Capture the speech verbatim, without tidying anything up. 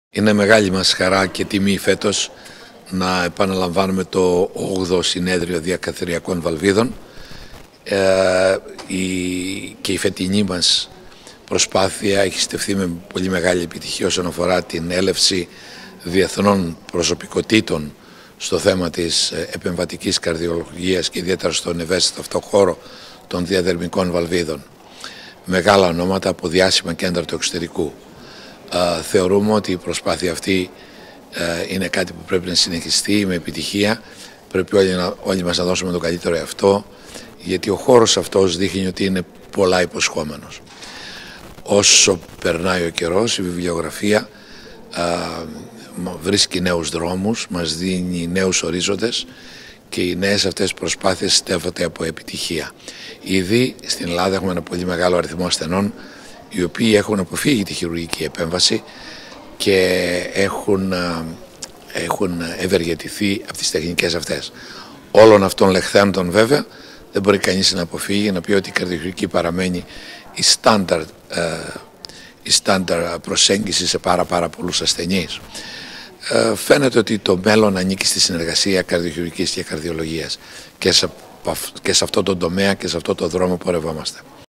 Είναι μεγάλη μας χαρά και τιμή φέτος να επαναλαμβάνουμε το όγδοο συνέδριο διακαθηριακών βαλβίδων ε, η, και η φετινή μας προσπάθεια έχει στεφθεί με πολύ μεγάλη επιτυχία όσον αφορά την έλευση διεθνών προσωπικότητων στο θέμα της επεμβατικής καρδιολογίας και ιδιαίτερα στον ευαίσθητο αυτό χώρο των διαδερμικών βαλβίδων. Μεγάλα ονόματα από διάσημα κέντρα του εξωτερικού. Uh, θεωρούμε ότι η προσπάθεια αυτή uh, είναι κάτι που πρέπει να συνεχιστεί με επιτυχία. Πρέπει όλοι, να, όλοι μας να δώσουμε το καλύτερο εαυτό, γιατί ο χώρος αυτός δείχνει ότι είναι πολλά υποσχόμενος. Όσο περνάει ο καιρός, η βιβλιογραφία uh, βρίσκει νέους δρόμους, μας δίνει νέους ορίζοντες και οι νέες αυτές προσπάθειες στέφονται από επιτυχία. Ήδη στην Ελλάδα έχουμε ένα πολύ μεγάλο αριθμό ασθενών οι οποίοι έχουν αποφύγει τη χειρουργική επέμβαση και έχουν, έχουν ευεργετηθεί από τις τεχνικές αυτές. Όλων αυτών λεχθέντων βέβαια δεν μπορεί κανείς να αποφύγει, να πει ότι η καρδιοχειρουργική παραμένει η στάνταρ, η στάνταρ προσέγγιση σε πάρα πάρα πολλούς ασθενείς. Ε, φαίνεται ότι το μέλλον ανήκει στη συνεργασία καρδιοχειρουργικής και καρδιολογίας και σε, και σε αυτό το τομέα και σε αυτό το δρόμο πορευόμαστε.